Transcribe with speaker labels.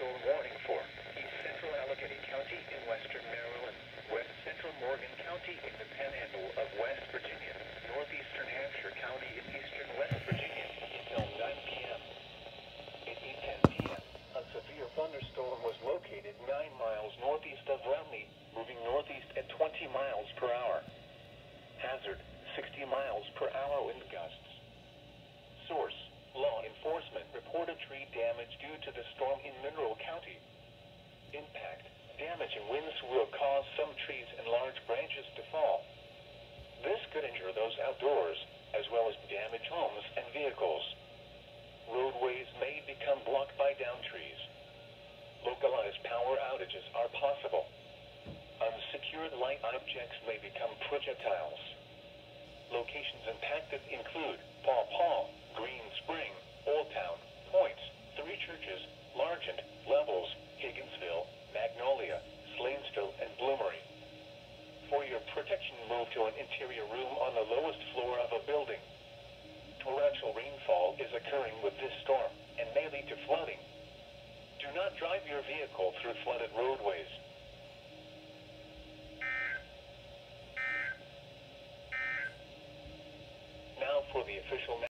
Speaker 1: thunderstorm warning for east central Allegheny County in western Maryland, west central Morgan County in the panhandle of West Virginia, northeastern Hampshire County in eastern West Virginia until 9 p.m. At 8:10 p.m., a severe thunderstorm was located 9 miles northeast of Romney, moving northeast at 20 miles per hour. Hazard, 60 miles per hour wind gusts. Source: law enforcement reported tree damage due to the storm in Mineral County. Impact: damaging winds will cause some trees and large branches to fall. This could injure those outdoors, as well as damage homes and vehicles. Roadways may become blocked by downed trees. Localized power outages are possible. Unsecured light objects may become projectiles. Locations impacted include Paw Paw, Green Spring, Old Town, Points, Three Churches, Largent, Levels, Higginsville, Magnolia, Slanesville, and Bloomery. For your protection, move to an interior room on the lowest floor of a building. Torrential rainfall is occurring with this storm and may lead to flooding. Do not drive your vehicle through flooded roadways. Now for the official